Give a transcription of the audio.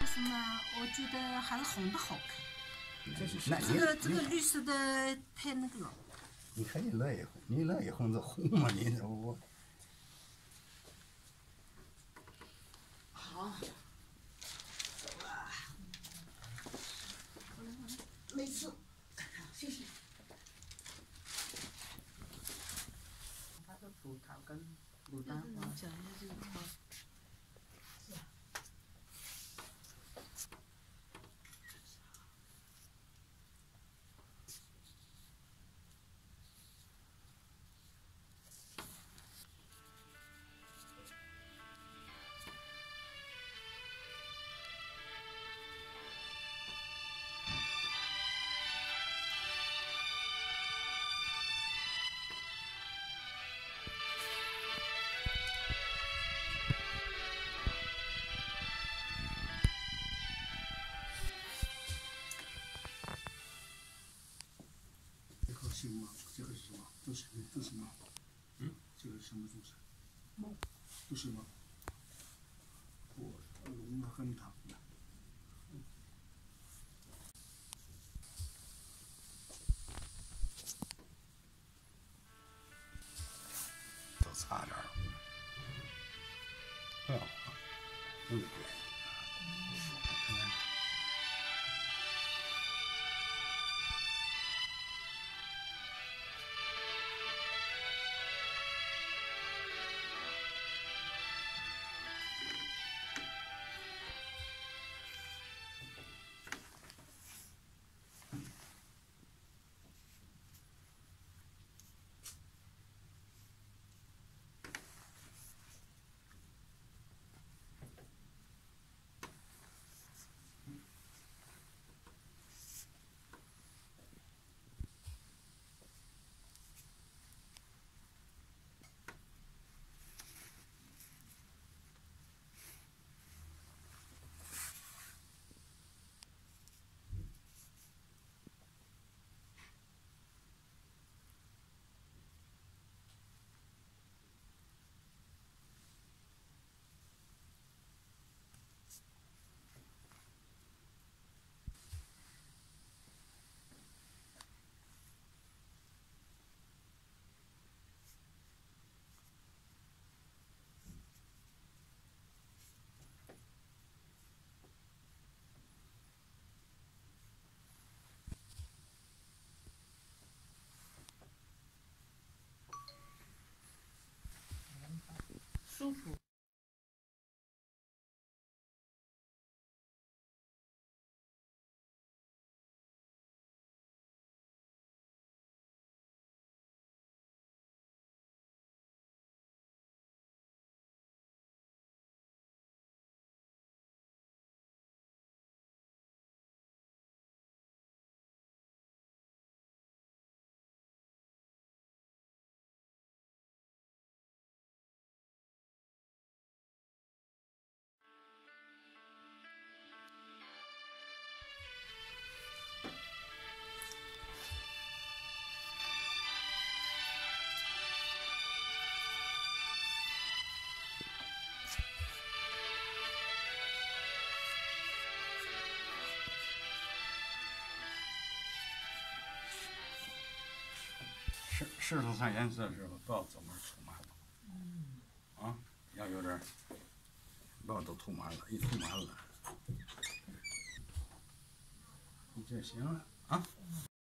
什么？我觉得还是红的好看。这个绿色的太那个了。 你看你乐意红，你乐意红就红嘛，你这我。 好。哇。没事。谢谢。它的葡萄跟牡丹花。讲一下这个花。 行吗？这个是什么？都是什么？这个是什么东西？猫。都是吗？我龙啊，很大。都差点了。不要花，对。 舒服。 石头上颜色的时候，不要这么涂满了。啊，要有点，不要都涂满了，一涂满了，你这行了啊。